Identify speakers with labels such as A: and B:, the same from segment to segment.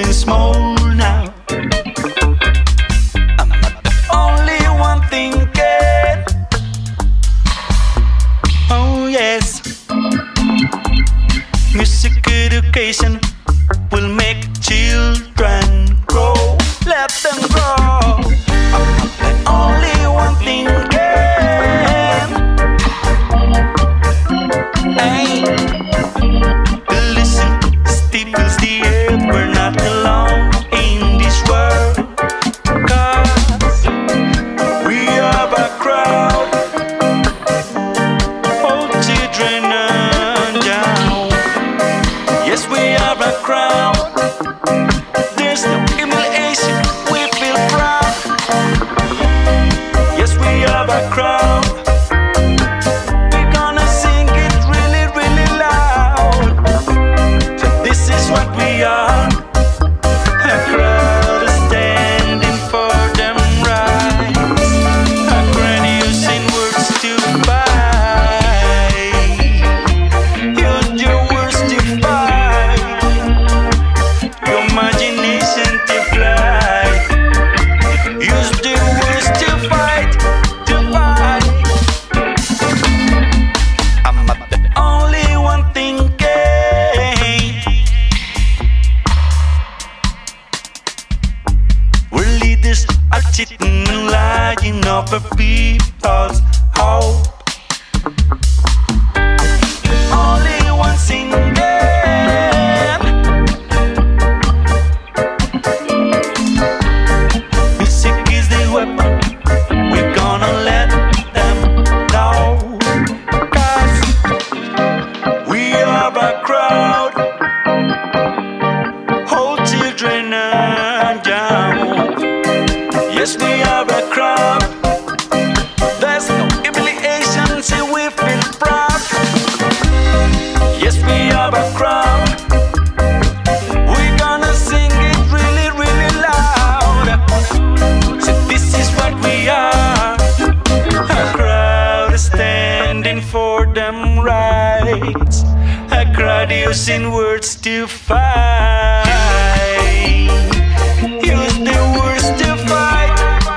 A: living small now. I'm not the only one thinking. Oh yes, music education will make children grow. Let them grow. I'm not the only one thinking. Hey, listen, Stevens the air. We're not alone in this world, 'cause we are a crowd. Old children and young. Yes, we are a crowd. There's no humiliation, we feel proud. Yes, we are a crowd. We're gonna sing it really, really loud. So this is what we are. A crowd standing for them rights. A crowd using words to fight. Use your words to fight. Your imagination to fly. Use the words to fight, to fight. I'm not the only one thinking. We're leaders are cheating and lying over people's hope. Only one singing. Music is the weapon. We're gonna let them know, 'cause we are a crowd. Old children and young. Yes, we are a crowd. There's no humiliation, see we feel proud. Yes, we are a crowd. We're gonna sing it really, really loud. So this is what we are. A crowd standing for them rights. A crowd using words to fight. Use the words to fight.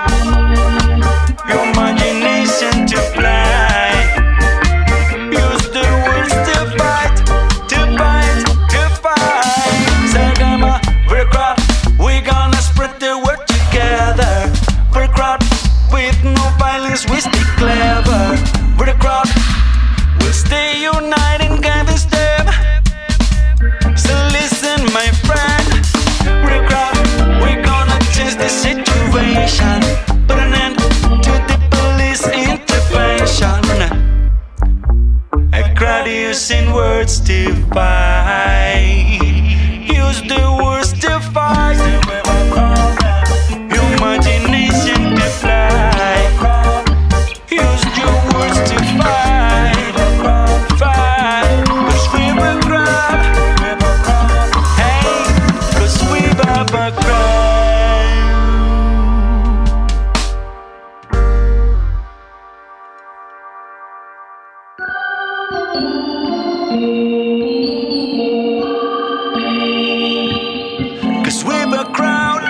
A: Your imagination to fly. Use the words to fight, to fight, to fight. Sagama, we're a crowd. We're gonna spread the word together. We're a crowd with no violence. We stay clever. We're a crowd. We'll stay united and guide the step. So listen, my friend. We're a crowd. We're gonna change the situation. Put an end to the police intervention. A crowd using words to fight. Use the words to fight. Your imagination to fly. Use your words to fight. Fight. 'Cause we're a crowd. Hey, 'cause we're a crowd. Cause we're a crowd.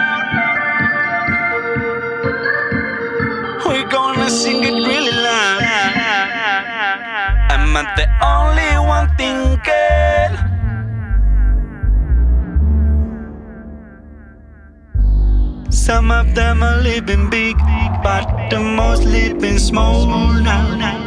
A: We're gonna sing it really loud. I'm not the only one thinking. Some of them are living big, but the most living small now.